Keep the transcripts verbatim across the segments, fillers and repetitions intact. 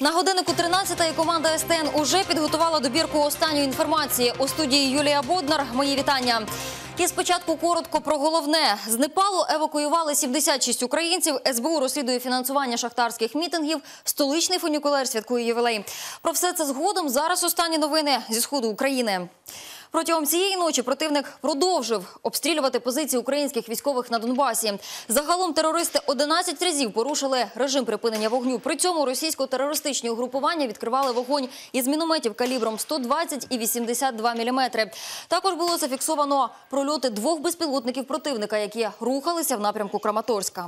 На годиннику тринадцята команда ес те ен уже підготувала добірку останньої інформації. У студії Юлія Боднар. Мої вітання. І спочатку коротко про головне. З Непалу евакуювали сімдесят шість українців. ес бе у розслідує фінансування шахтарських мітингів. Столичний фунікулер святкує ювілей. Про все це згодом. Зараз останні новини зі сходу України. Протягом цієї ночі противник продовжив обстрілювати позиції українських військових на Донбасі. Загалом терористи одинадцять разів порушили режим припинення вогню. При цьому російсько-терористичні угрупування відкривали вогонь із мінометів калібром сто двадцять і вісімдесят два міліметри. Також було зафіксовано прольоти двох безпілотників противника, які рухалися в напрямку Краматорська.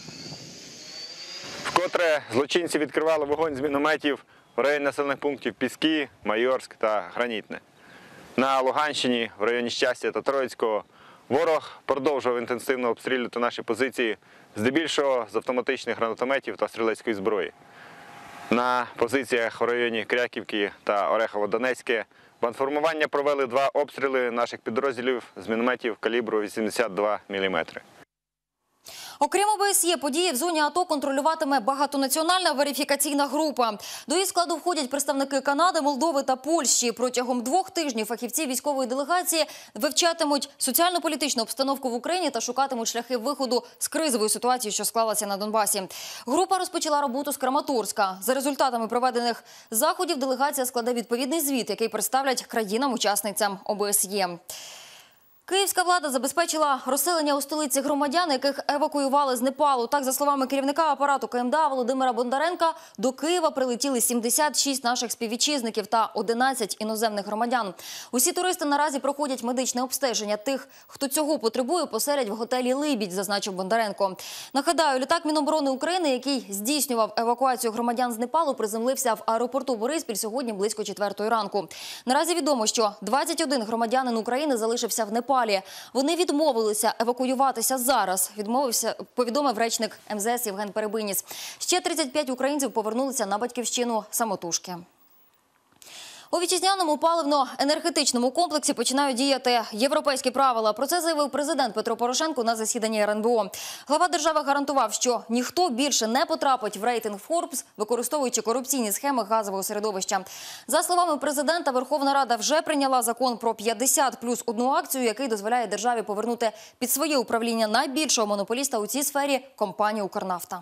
Вкотре злочинці відкривали вогонь з мінометів в районі населених пунктів Піски, Майорськ та Гранітне. На Луганщині, в районі Щастя та Троїцького, ворог продовжував інтенсивно обстрілювати наші позиції, здебільшого з автоматичних гранатометів та стрілецької зброї. На позиціях в районі Кряківки та Орехово-Донецьке бандформування провели два обстріли наших підрозділів з мінометів калібру вісімдесят два міліметри. Окрім о бе ес є, події в зоні АТО контролюватиме багатонаціональна верифікаційна група. До її складу входять представники Канади, Молдови та Польщі. Протягом двох тижнів фахівці військової делегації вивчатимуть соціально-політичну обстановку в Україні та шукатимуть шляхи виходу з кризової ситуації, що склалася на Донбасі. Група розпочала роботу з Краматорська. За результатами проведених заходів делегація складе відповідний звіт, який представлять країнам-учасницям о бе ес є. Київська влада забезпечила розселення у столиці громадян, яких евакуювали з Непалу. Так, за словами керівника апарату ка ем де а Володимира Бондаренка, до Києва прилетіли сімдесят шість наших співвітчизників та одинадцять іноземних громадян. Усі туристи наразі проходять медичне обстеження. Тих, хто цього потребує, поселять в готелі «Либідь», зазначив Бондаренко. Нагадаю, літак Міноборони України, який здійснював евакуацію громадян з Непалу, приземлився в аеропорту Бориспіль сьогодні близько четвертої ранку. Наразі відомо, що двадцять один громадянин України залишився в Непалі. Вони відмовилися евакуюватися зараз, відмовився, повідомив речник ем зе ес Євген Перебиніс. Ще тридцять п'ять українців повернулися на батьківщину самотужки. У вітчизняному паливно-енергетичному комплексі починають діяти європейські правила. Про це заявив президент Петро Порошенко на засіданні ер ен бе о. Глава держави гарантував, що ніхто більше не потрапить в рейтинг Forbes, використовуючи корупційні схеми газового середовища. За словами президента, Верховна Рада вже прийняла закон про п'ятдесят плюс одну акцію, який дозволяє державі повернути під своє управління найбільшого монополіста у цій сфері – компанію «Укрнафта».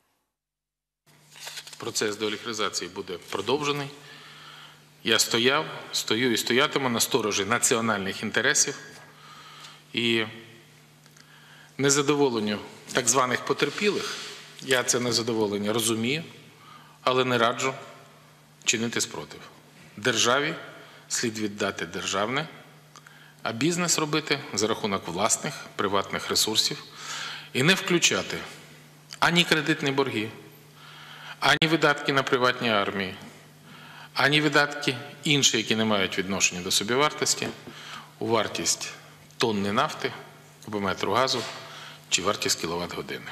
Процес деолігархізації буде продовжений. Я стояв, стою і стоятиму на сторожі національних інтересів і незадоволенню так званих потерпілих, я це незадоволення розумію, але не раджу чинити спротив. Державі слід віддати державне, а бізнес робити за рахунок власних, приватних ресурсів і не включати ані кредитні борги, ані видатки на приватні армії, ані видатки інші, які не мають відношення до собівартості, у вартість тонни нафти або метру газу чи вартість кіловат-години.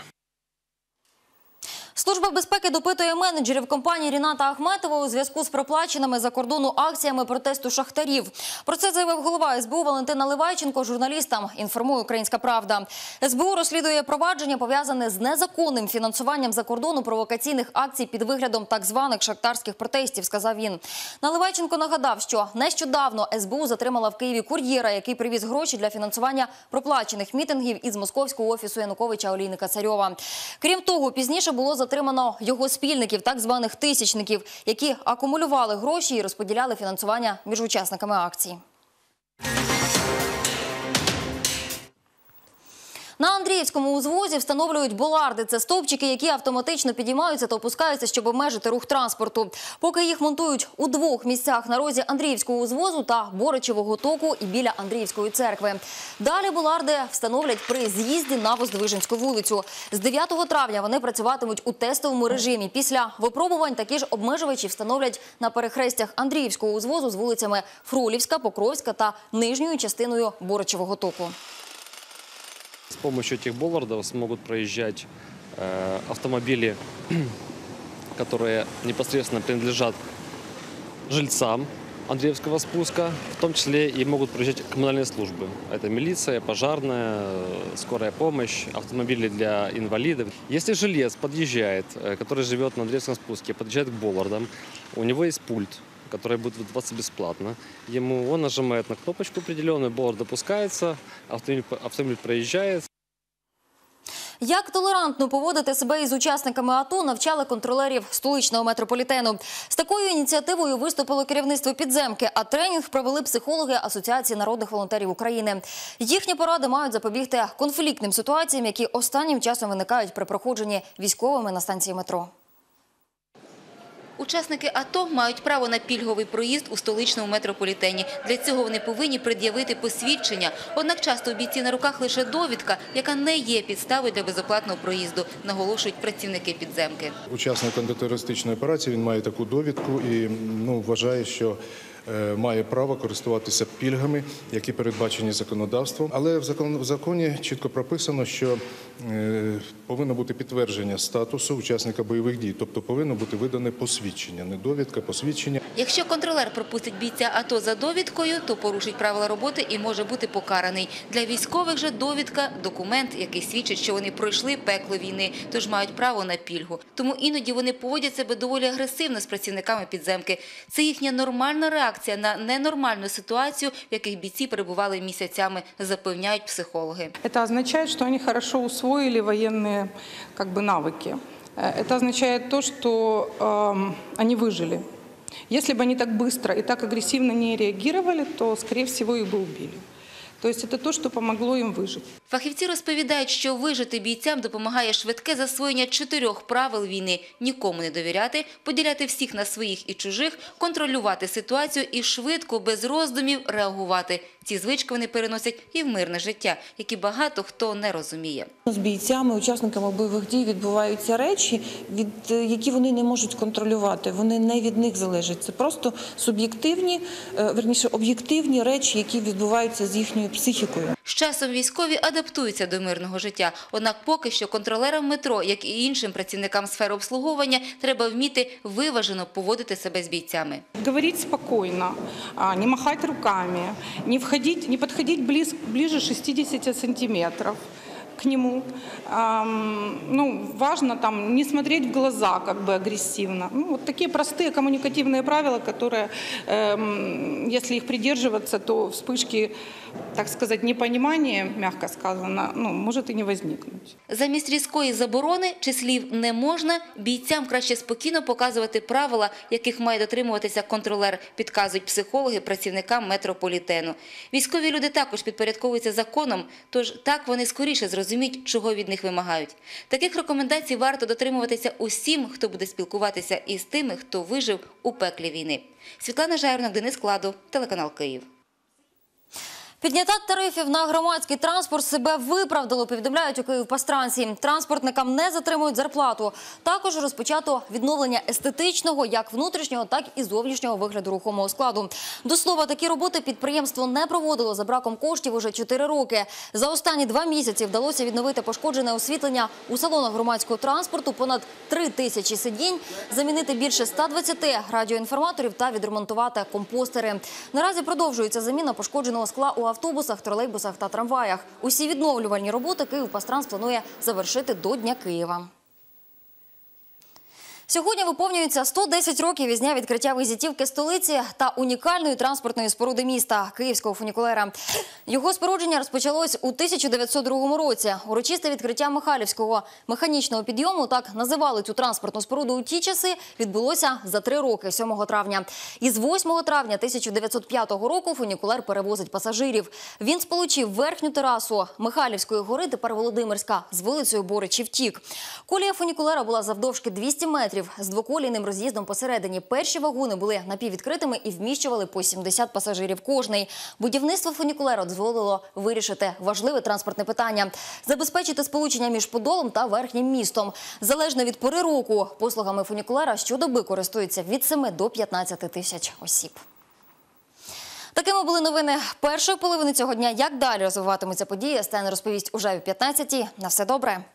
Служба безпеки допитує менеджерів компанії Ріната Ахметова у зв'язку з проплаченими за кордону акціями протесту шахтарів. Про це заявив голова ес бе у Валентин Наливайченко журналістам, інформує «Українська правда». ес бе у розслідує провадження, пов'язане з незаконним фінансуванням за кордону провокаційних акцій під виглядом так званих шахтарських протестів, сказав він. Наливайченко нагадав, що нещодавно ес бе у затримала в Києві кур'єра, який привіз гроші для фінансування проплачених мітингів із московського офісу Януковича Олійника-Царьова. Крім того, пізніше було затримано його спільників, так званих тисячників, які акумулювали гроші і розподіляли фінансування між учасниками акцій. На Андріївському узвозі встановлюють боларди. Це стовпчики, які автоматично підіймаються та опускаються, щоб обмежити рух транспорту. Поки їх монтують у двох місцях – на розі Андріївського узвозу та Боричевого току і біля Андріївської церкви. Далі боларди встановлять при з'їзді на Воздвиженську вулицю. З дев'ятого травня вони працюватимуть у тестовому режимі. Після випробувань такі ж обмежувачі встановлять на перехрестях Андріївського узвозу з вулицями Фролівська, Покровська та нижньою частиною Боричевого току. С помощью этих боллардов смогут проезжать э, автомобили, которые непосредственно принадлежат жильцам Андреевского спуска, в том числе и могут проезжать коммунальные службы. Это милиция, пожарная, скорая помощь, автомобили для инвалидов. Если жилец подъезжает, который живет на Андреевском спуске, подъезжает к Боллардам, у него есть пульт, который будет выдаваться бесплатно. Ему он нажимает на кнопочку определенную, Боллард допускается, автомобиль, автомобиль проезжает. Як толерантно поводити себе із учасниками АТО, навчали контролерів столичного метрополітену. З такою ініціативою виступило керівництво підземки, а тренінг провели психологи Асоціації народних волонтерів України. Їхні поради мають запобігти конфліктним ситуаціям, які останнім часом виникають при проходженні військовими на станції метро. Учасники АТО мають право на пільговий проїзд у столичному метрополітені. Для цього вони повинні пред'явити посвідчення. Однак часто у бійців на руках лише довідка, яка не є підставою для безоплатного проїзду, наголошують працівники підземки. Учасник антитерористичної операції, він має таку довідку і ну, вважає, що е, має право користуватися пільгами, які передбачені законодавством. Але в, закон, в законі чітко прописано, що е, повинно бути підтвердження статусу учасника бойових дій, тобто повинно бути видане посвідчення, не довідка, посвідчення. Якщо контролер пропустить бійця АТО за довідкою, то порушить правила роботи і може бути покараний. Для військових же довідка – документ, який свідчить, що вони пройшли пекло війни, тож мають право на пільгу. Тому іноді вони поводять себе доволі агресивно з працівниками підземки. Це їхня нормальна реакція на ненормальну ситуацію, в яких бійці перебували місяцями, запевняють психологи. Это означает, что они хорошо усвоили военные как бы, навыки. Это означает то, что э, они выжили. Если бы они так быстро и так агрессивно не реагировали, то, скорее всего, их бы убили. То есть это то, что помогло им выжить. Фахівці розповідають, що вижити бійцям допомагає швидке засвоєння чотирьох правил війни – нікому не довіряти, поділяти всіх на своїх і чужих, контролювати ситуацію і швидко, без роздумів реагувати. Ці звички вони переносять і в мирне життя, які багато хто не розуміє. З бійцями, учасниками бойових дій відбуваються речі, від, які вони не можуть контролювати. Вони не від них залежать. Це просто суб'єктивні, верніше, об'єктивні речі, які відбуваються з їхньою психікою. З часом військові адаптуються до мирного життя. Однак поки що контролерам метро, як і іншим працівникам сфери обслуговування, треба вміти виважено поводити себе з бійцями. Говорить спокойно, не махать руками, не, входить, не подходить близ, ближе шестидесяти сантиметров к нему. Эм, ну, важно там не смотреть в глаза как бы агрессивно. Ну, вот такие простые коммуникативные правила, которые, эм, если их придерживаться, то вспышки, так сказать, непонимания, мягко сказано, ну, может и не возникнуть. Замість різкої заборони чи слів «не можна» бійцям краще спокійно показувати правила, яких має дотримуватися контролер, підказують психологи працівникам метрополітену. Військові люди також підпорядковуються законом, тож так вони скоріше зрозуміють, чого від них вимагають. Таких рекомендацій варто дотримуватися усім, хто буде спілкуватися із тими, хто вижив у пеклі війни. Світлана Жайворонок, Денис Кладо, телеканал Київ. Підняття тарифів на громадський транспорт себе виправдало, повідомляють у Київпастранці. Транспортникам не затримують зарплату. Також розпочато відновлення естетичного, як внутрішнього, так і зовнішнього вигляду рухомого складу. До слова, такі роботи підприємство не проводило за браком коштів уже чотири роки. За останні два місяці вдалося відновити пошкоджене освітлення у салонах громадського транспорту, понад три тисячі сидінь, замінити більше ста двадцяти радіоінформаторів та відремонтувати компостери. Наразі продовжується заміна пошкодженого скла у автобусах, тролейбусах та трамваях. Усі відновлювальні роботи Київпастранс планує завершити до Дня Києва. Сьогодні виповнюється сто десять років із дня відкриття візитівки столиці та унікальної транспортної споруди міста – Київського фунікулера. Його спорудження розпочалось у тисяча дев'ятсот другому році. Урочисте відкриття Михайлівського механічного підйому, так називали цю транспортну споруду у ті часи, відбулося за три роки, сьомого травня. Із восьмого травня тисяча дев'ятсот п'ятого року фунікулер перевозить пасажирів. Він сполучив верхню терасу Михайлівської гори, тепер Володимирська, з вулицею Боричів-Тік. Колія фунікулера була завдовжки двісті метрів. З двоколійним роз'їздом посередині. Перші вагони були напіввідкритими і вміщували по сімдесят пасажирів кожний. Будівництво фунікулера дозволило вирішити важливе транспортне питання – забезпечити сполучення між Подолом та Верхнім містом. Залежно від пори року, послугами фунікулера щодоби користуються від семи до п'ятнадцяти тисяч осіб. Такими були новини першої половини цього дня. Як далі розвиватимуться події, СТН розповість уже о п'ятнадцятій. На все добре.